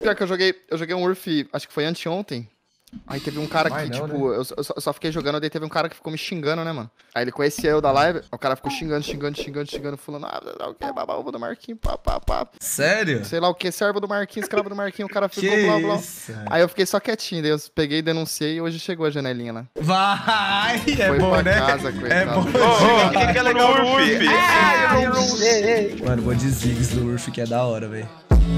Pior que eu joguei um Urf, acho que foi anteontem. Aí teve um cara que, tipo, né? eu só fiquei jogando, daí teve um cara que ficou me xingando, né, mano? Aí ele conhecia eu da live, o cara ficou xingando, falando, o que, babaúva do Marquinhos, pá. Sério? Sei lá o que, servo do Marquinhos, escravo do Marquinhos, o cara ficou blá. Aí eu fiquei só quietinho, daí eu peguei, denunciei e hoje chegou a janelinha lá. Vai, é foi bom, pra né? Casa, é bom. O que é legal no Urf? Eu não sei. Mano, vou de Ziggs no Urf que é da hora, velho.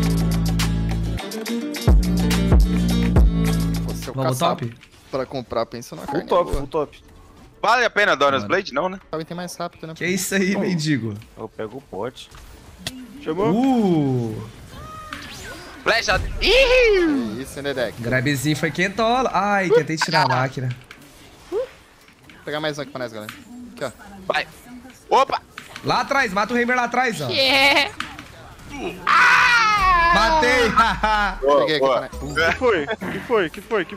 Vamos top? Pra comprar, pensa na carne. Full top. Vale a pena Donas Blade? Não, né? Talvez tem mais rápido, né? Que isso aí, mendigo? Eu pego o pote. Chamou? Flecha. Isso, né, deck? Grabzinho foi quentola. Ai, tentei tirar a máquina. Vou pegar mais um aqui pra nós, galera. Aqui, ó. Vai. Opa! Lá atrás, mata o Heimer lá atrás, ó. Yeah. Matei! Peguei aqui pra nós. Que foi?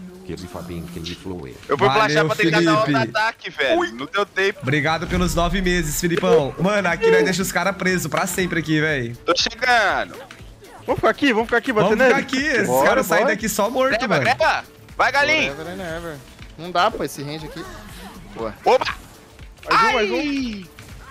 Eu fui flashar pra tentar dar outro Felipe. ataque, velho. Não deu tempo. Obrigado pelos 9 meses, Filipão. Mano, aqui nós deixa os caras presos pra sempre aqui, velho. Tô chegando. Vamos ficar aqui, bater Vamos nele. ficar aqui, esses caras saem daqui só morto, mano. Leva. Vai, galinho. Never. Não dá, pô, esse range aqui. Boa. Opa! Mais um.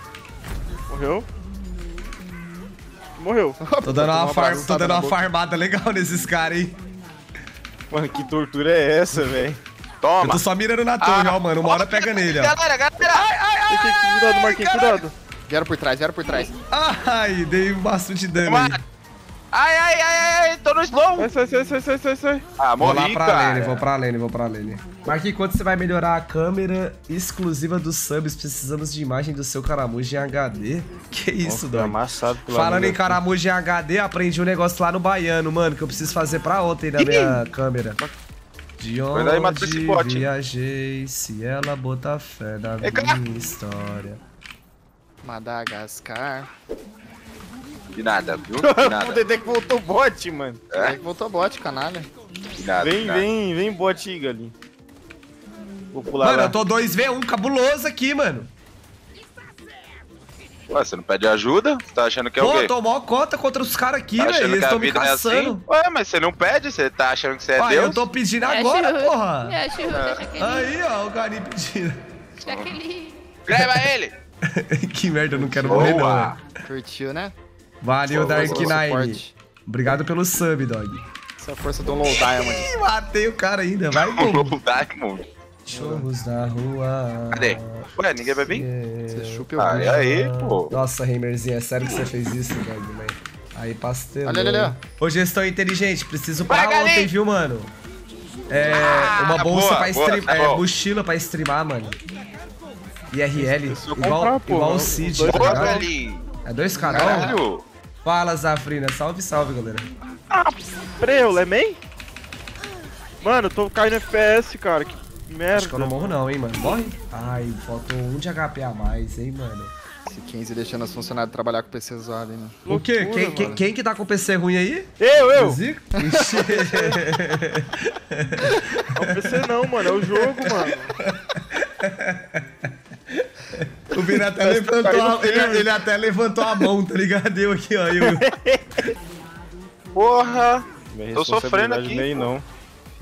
Morreu. Tô dando uma farmada legal nesses caras, hein. Mano, que tortura é essa, velho? Eu Toma. tô só mirando na torre, ó, mano. Uma hora pega nele, ó. Galera. Cuidado, Marquinhos, cuidado. Vieram por trás. Ai, dei bastante dano aí. Ai, tô no slow. Sai. Ah, Vou lá morri, pra cara. lane, vou pra lane. Marquinhos, quando você vai melhorar a câmera exclusiva dos subs, precisamos de imagem do seu caramujo em HD. Que isso, Dog? Amassado pela Falando em caramujo em HD, aprendi um negócio lá no Baiano, mano, que eu preciso fazer pra ontem na minha câmera. De onde viajei, se ela botar fé na minha história. Madagascar. De nada, viu? De O nada. Dedé que voltou bot, mano. É que voltou bot, canalha. De nada. Vem bot aí, galinha. Vou pular Mano, lá. eu tô 2v1 cabuloso aqui, mano. Ué, você não pede ajuda? Você tá achando que é o Pô, quê? eu tô mó cota contra os caras aqui, Tá velho. achando Eles que a tão me vida é caçando. assim? Ué, mas você não pede? Você tá achando que você é Ó, Deus? eu tô pedindo Me agora, ajuda. porra. Me ajuda, Jaqueline. Aí, ó, o Gari pedindo. Jaqueline. Leva ele! Que merda, eu não quero morrer, Boa. não. Curtiu, né? Valeu, Boa, Dark boa, Nine. suporte. Obrigado pelo sub, Dog. Essa é a força do Low Diamond. Ih, matei o cara ainda, vai, pô. Vamos dar, Diamond. Cachorros da rua. Cadê? Ué, ninguém vai vir? Você chupa o Ah, e aí, pô? Nossa, Heimerzinho, é sério que você fez isso, Dog, mãe? Aí, pastelou. Olha ali, ó. Ô, gestão inteligente, preciso Vai, pra ontem, galinha. viu, mano? É, uma bolsa boa, pra boa, streamar, tá bom. mochila pra streamar, mano. IRL, eu comprar, pô, igual o os Cid, dois tá Boa, ligado? galinho. É 2 cada um? Caralho. Fala, Zafrina. Salve, salve, galera. Preu, Lemei? Mano, eu tô caindo FPS, cara. Que merda. Acho que eu não morro não, hein, mano. Morre? Ai, faltou 1 de HP a mais, hein, mano. Esse 15 deixando os funcionários trabalhar com o PC zoado, hein, mano. O quê? Loucura, Quem que tá com o PC ruim aí? Eu! Zico? Não é o PC não, mano. É o jogo, mano. O Vini até levantou ele até levantou a mão, tá ligado? Eu aqui, ó. Eu. Porra. Minha Tô sofrendo responsabilidade aqui, nem pô. não.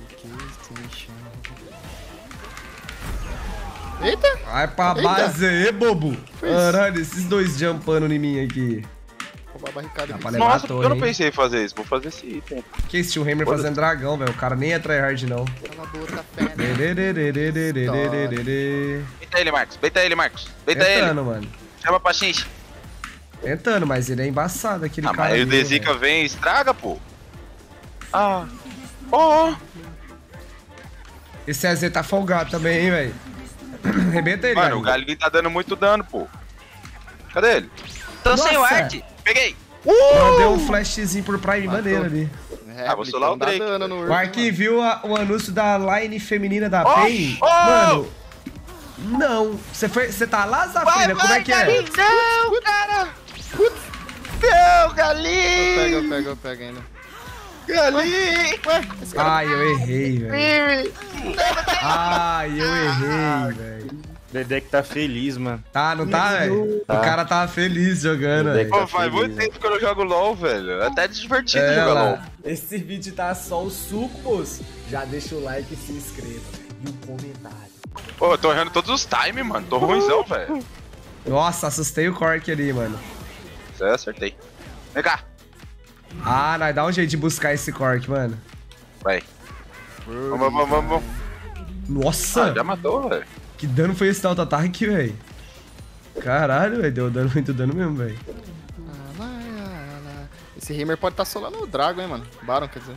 Eita! Vai pra Eita. base aí, bobo. Foi isso. Caralho, esses dois jumpando em mim aqui. Roubar a barricada Dá aqui. pra levar Nossa, a por que eu torre, não hein? pensei em fazer isso? Vou fazer esse item. Que esse tio Hammer fazendo dragão, velho. O cara nem é tryhard, não. Cala a boca, fé, né? Beita ele, Marcos. Beita ele. Tentando, mano. Chama pra xinx. Tentando, mas ele é embaçado, aquele Ah, cara. mas aí o ali, Dezica velho. vem e estraga, pô. Ah. Ó. Esse AZ tá folgado também, hein, velho. Arrebenta ele, Mano, velho. o Galinho tá dando muito dano, pô. Cadê ele? Tô Nossa. sem ward. Peguei. Mandei um flashzinho por Prime Matou. maneiro ali. É, vou solar o dá Drake. dano no Urf, O Arquinho viu o anúncio da line feminina da Oh, PEN? oh! Mano, não. Você tá lá, Zafina? Como é que é? Galinho. Não, cara. Não, Galinho. Eu pego ainda. Galinho. Ai, eu errei, velho. Ai, eu errei, velho. Dedé que tá feliz, mano. Tá, não tá, velho? Tá. O cara tava feliz jogando, velho. Tá Pô, faz muito feliz, tempo que eu não jogo LOL, velho. Até divertido É, jogar lá. LOL. Esse vídeo tá só o suco, moço. Já deixa o like e se inscreva. E o comentário. Pô, eu tô errando todos os times, mano. Tô ruimzão, velho. Nossa, assustei o Cork ali, mano. Isso aí, acertei. Vem cá. Ah, nós dá um jeito de buscar esse Cork, mano. Vai. Vamos. Nossa, Já matou, velho. que dano foi esse auto-ataque, velho? Caralho, velho, deu dano, muito dano mesmo, velho. Esse Heimer pode estar solando o Dragon, hein, mano. Baron, quer dizer.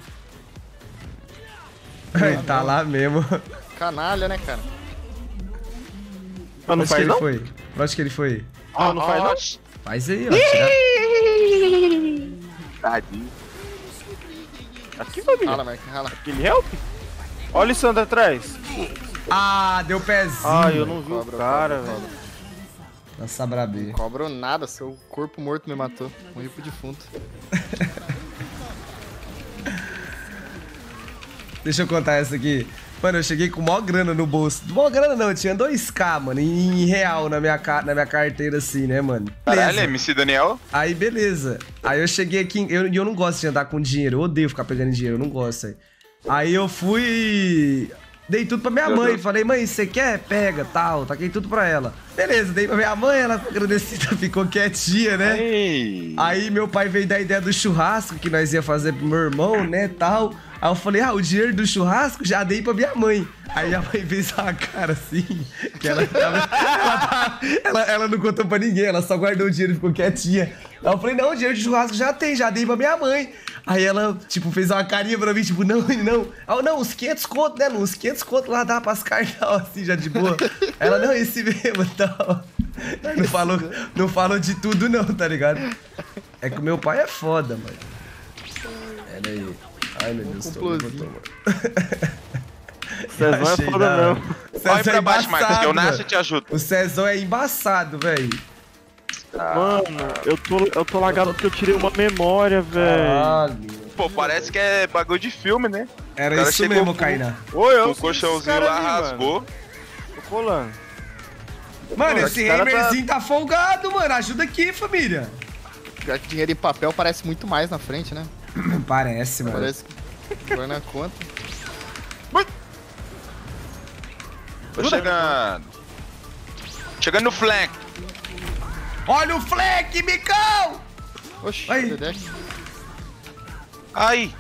Ele tá lá mesmo. Canalha, né, cara? Ah, não Pra onde que faz ele não? foi? Pra onde que ele foi? Ah, não faz não? Faz aí, ó. Tira... Tadinho. Aqui, família. Rala, Mark, rala. Aquele help? Olha o Lissandra atrás. Ah, deu pezinho. Ah, eu não vi o Cobra, cara, cobra, velho. Nossa, brabê. Cobro nada, seu corpo morto me matou. Morri pro defunto. Deixa eu contar essa aqui. Mano, eu cheguei com mó grana no bolso. Mó grana não, eu tinha 2k, mano, em real na minha carteira assim, né, mano? Caralho, Beleza. MC Daniel. Aí, beleza. Aí eu cheguei aqui, eu não gosto de andar com dinheiro, eu odeio ficar pegando dinheiro, eu não gosto. Aí eu fui... Dei tudo pra minha mãe, falei, mãe, você quer? Pega, tal, taquei tudo pra ela. Beleza, dei pra minha mãe, ela agradecida, ficou quietinha, né? Ei. Aí meu pai veio da ideia do churrasco que nós ia fazer pro meu irmão, né, tal. Aí eu falei, o dinheiro do churrasco já dei pra minha mãe. Aí minha mãe fez uma cara assim, que ela não contou pra ninguém, ela só guardou o dinheiro e ficou quietinha. Aí eu falei, não, o dinheiro de churrasco já tem, já dei pra minha mãe. Aí ela, tipo, fez uma carinha pra mim, tipo, não. Ah, não, uns 500 conto, né? Uns 500 conto lá dá pras carnal, assim, já de boa. Ela, não, esse mesmo, tal. Não falou de tudo, não, tá ligado? É que o meu pai é foda, mano. Pera aí. Ai, meu Deus, tô Cezão é foda, não. Vai pra baixo, Marcos, que eu nasço e te ajudo. O Cezão é embaçado, velho. Mano, eu tô lagado porque eu tirei uma memória, velho. Pô, parece que é bagulho de filme, né? Era O cara isso chegou mesmo, com- Kainá. Oi, eu O colchãozinho lá rasgou. Tô colando. Mano, Pô, esse esse cara Heimerzinho tá folgado, mano. Ajuda aqui, família. Pior que dinheiro em papel parece muito mais na frente, né? Parece, mano. Parece que vai na conta. Tô chegando. Chegando no flank. Olha o fleck, Micão! Oxi, Aí. Dedé. Ai.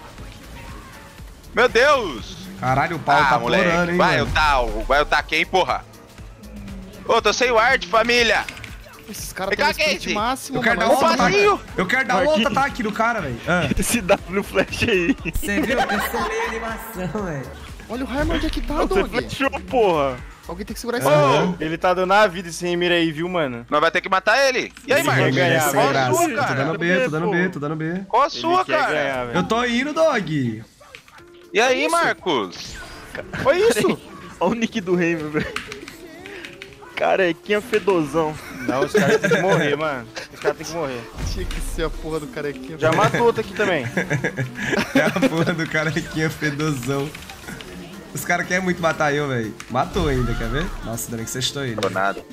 Meu Deus. Caralho, o pau tá porando, hein, vai mano. o tá quem, porra? Ô, tô sem ward, família. Esses caras Vem cá, têm sprint Casey. máximo, Eu quero dar mano. outro Olha ataque. esse Eu quero dar um outro ataque no cara, velho. Esse W flash aí. Você viu? Eu cancelei a animação, velho. Olha o Heimer onde é que tá, Você Dog. flashou, porra. Alguém tem que segurar esse Ô, Ele tá dando a vida esse Heimer aí, viu, mano? nós vai ter que matar ele. E aí, Ele Marcos? vai ganhar, Sem vai. Qual a graça. sua, Tô cara? dando B, tô dando B, tô dando B. Qual a sua, Ele quer cara? ganhar, velho. Eu tô indo, dog. E aí, Marcos? Foi isso? Olha o nick do Heimer, velho. Carequinha fedozão. Não, os caras têm que morrer, mano. Os caras têm que morrer. Tinha que ser a porra do carequinha. Já matou outro aqui também. É a porra do carequinha fedozão. Os caras querem muito matar eu, velho. Matou ainda, quer ver? Nossa, ainda bem que sextou ele. Tô nada.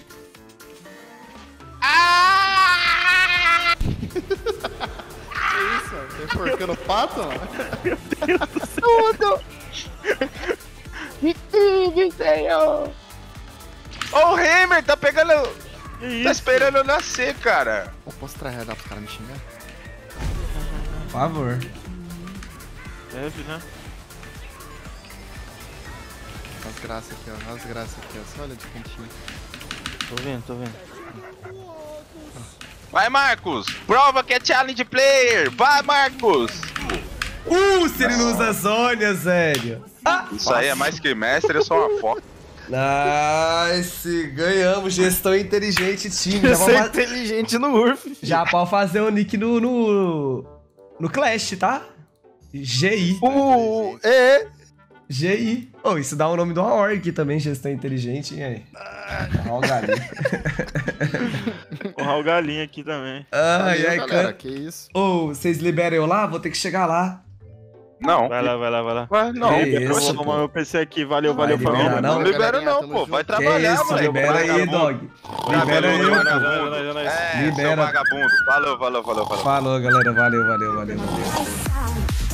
Tá enforcando o pato, mano? Ô, o Heimer tá pegando... Que Tá isso? esperando eu nascer, cara. Eu posso trazer pros caras me xingar? Por favor. Deve, né? As graças aqui, ó. As graças aqui, ó. Só olha de cantinho. Tô vendo, tô vendo. Vai, Marcos. Prova que é challenge player. Vai, Marcos. Se ele não usa Zônias, velho. Isso aí é mais que mestre, é só uma foto. Nice, ganhamos. Gestão inteligente, time. Você é inteligente no URF. Já pode fazer o nick no Clash, tá? GI. GI. Oh, isso dá o nome de uma org também, gestão inteligente, hein, aí? Ó o galinho. Porra, o galinho aqui também. Ai, Valeu, ai, galera. cara. Que isso. Ô, vocês liberam eu lá? Vou ter que chegar lá. Não. Vai lá. Ué, não. Eu vou tomar meu PC aqui, valeu, família. Não libera não, pô. Vai trabalhar, isso, moleque. libera aí, dog. Libera aí, pô. Libera. Vagabundo. Falou. Falou, galera. Valeu.